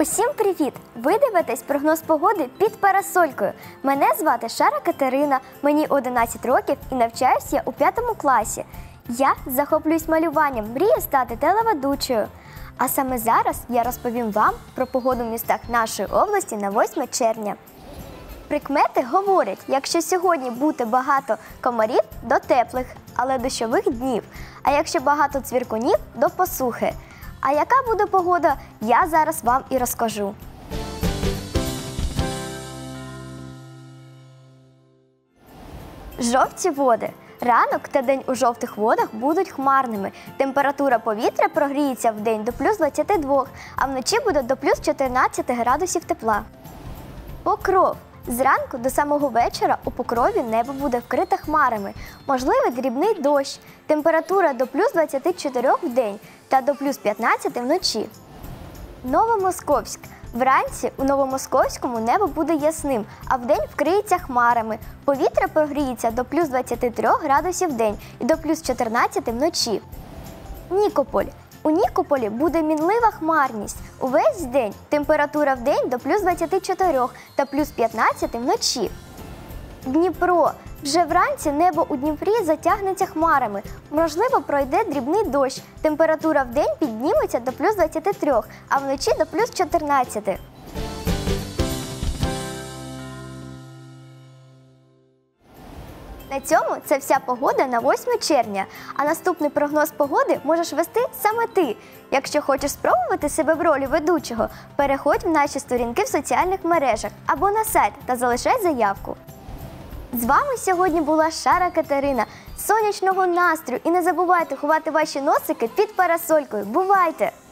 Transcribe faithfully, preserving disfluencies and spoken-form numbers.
Усім привіт! Ви дивитесь прогноз погоди під парасолькою. Мене звати Шара Катерина, мені одинадцять років і навчаюся я у п'ятому класі. Я захоплююсь малюванням, мрію стати телеведучою. А саме зараз я розповім вам про погоду в містах нашої області на восьме червня. Прикмети говорять, якщо сьогодні буде багато комарів – до теплих, але дощових днів, а якщо багато цвіркунів – до посухи. А яка буде погода, я зараз вам і розкажу. Жовті води. Ранок та день у жовтих водах будуть хмарними. Температура повітря прогріється вдень до плюс двадцяти двох, а вночі буде до плюс чотирнадцяти градусів тепла. Покров. Зранку до самого вечора у Покрові небо буде вкрите хмарами. Можливий дрібний дощ. Температура до плюс двадцяти чотирьох в день та до плюс п'ятнадцяти вночі. Новомосковськ. Вранці у Новомосковському небо буде ясним, а вдень вкриється хмарами. Повітря прогріється до плюс двадцяти трьох градусів в день і до плюс чотирнадцяти вночі. Нікополь. У Нікополі буде мінлива хмарність. Увесь день температура в день до плюс двадцяти чотирьох та плюс п'ятнадцяти вночі. Дніпро. Вже вранці небо у Дніпрі затягнеться хмарами. Можливо, пройде дрібний дощ. Температура в день підніметься до плюс двадцяти трьох, а вночі до плюс чотирнадцяти. На цьому це вся погода на восьме червня. А наступний прогноз погоди можеш вести саме ти. Якщо хочеш спробувати себе в ролі ведучого, переходь в наші сторінки в соціальних мережах або на сайт та залишай заявку. З вами сьогодні була Шара Катерина. Сонячного настрою і не забувайте ховати ваші носики під парасолькою. Бувайте!